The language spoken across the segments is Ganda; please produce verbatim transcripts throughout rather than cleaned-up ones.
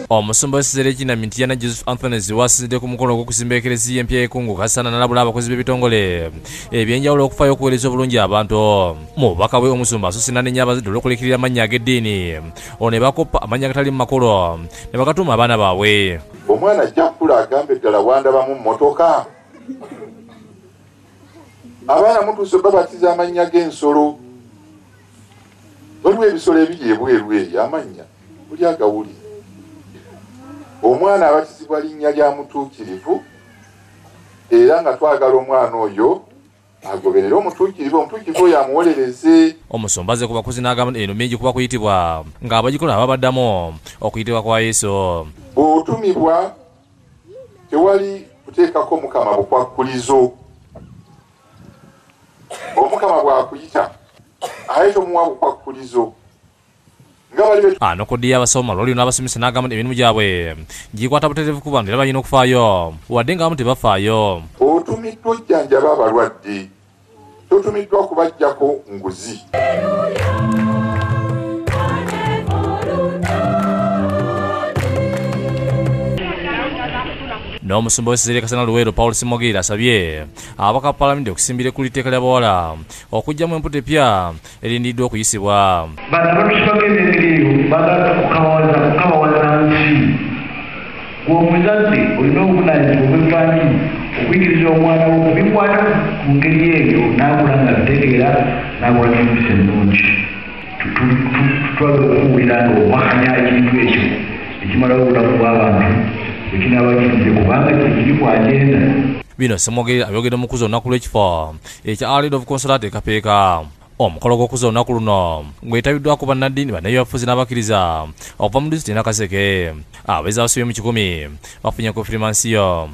Omusumba w'essere Kinamiti yana Joseph Anthony ziwasidde ku mukolo gw'okuzimba eklezia empya y'Ekungu Kasana n'alabula abakozi b'ebitongole ebyenjawulo okufaayo okuweereza obulungi abantu. Mu bubaka bwe omusumba asusina n'ennya abazadde olw'okulekirira amannya ag'eddiini ono ne bakoppa amannya agatali mu makolo ne bakatuuma abaana baabwe. Omwana ajja kukula agambe ddala wandabamu mmotoka. Abaana mutuuse babatiza amannya g'ensolo. Waliwo ebisolo ebiri ebweru eri amannya buli agawuli. Omwana abatizibwa linnya lya mutuukirivu era nga twagala omwana oyo agoberere omutuukirivu omutuukirivu oyo amuwolereze. Omusumbaze ku bakozi n'agamba eno mingi kuba kuyitibwa ng'abagikola ababaddamu okuyitibwa kwa Yesu. Bw'otumibwa tewali kuteekako Mukama bukwakkulizo. Omukama bw'akuyita ayita omuwa bukwakkulizo. Ano kodiya abasoma lwali n'abasomesa n'agamba emirimu gyabwe gikwata butereevu ku bantu era balina okufaayo wadde ng'abamu tebafaayo. Otumiddwa ojjanjaba abalwadde, totumiddwa kubaggyako nguzi. N'omusumba w'essere Kasana Luweero Paul Simogera asabye ababaka ba Paalamenti okusimbira ku liteeka ly'abawala okuggyamu emputa epya erindiddwa okuyisibwa. Bano abatusibako emirimu bagala kukawaza kukabawaza nsi. Gw'omuzadde olina obuvunaanyizibwa obw'ebbanyi okuyigiriza omwana wo okubikwata ku ngeri eyo n'akula nga bitegeera n'akula n'empisa ennungi. Tutwala okuwulira ng'okwakanya ekintu ekyo ekimalawo obulamu bw'abantu Bino Simogera abyogedde mu kuza olunaku lw'ekifo ekya Our Lady of Consolata e Kapeeka. Omukolo gw'okuza olunaku luno gwetabiddwako bannaddiini bannabyabufuzi n'abakkiriza okuva mu disitulikiti Nakaseke. Abayizi abasibye mu kikumi bafunye konfirimansiyo.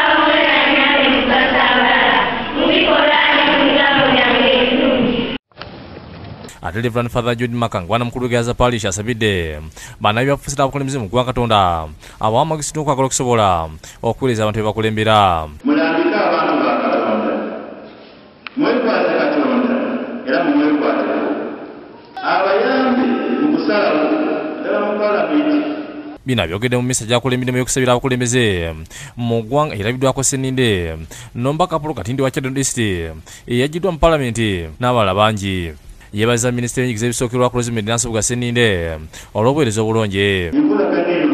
Ate Reverend Father Jude Makangwana mukulu w'Egaza Parish asabidde bannabyabufuzi n'abakulembeze mu ggwanga Katonda abawa amagezi n'okwagala okusobola okuweereza abantu be bakulembera. Mulambike abantu ba Katonda, mwekwate Katonda era mumwekwateko. Abayambi mu kusalawo ddala mu Paalamenti. Bino byogedde mu misa gyakulembedde y'okusabira abakulembeze mu ggwanga erabiddwako Sseninde n'omubaka Paul Katindi wa Kyaddondo District eyaggiddwa mu Paalamenti n'abalala bangi. Yebaza Minisitule y'enjigiriza ebisookerwa ku Rosemary Nansubuga Sseninde olw'obuweereza obulungi. Enkolagana eno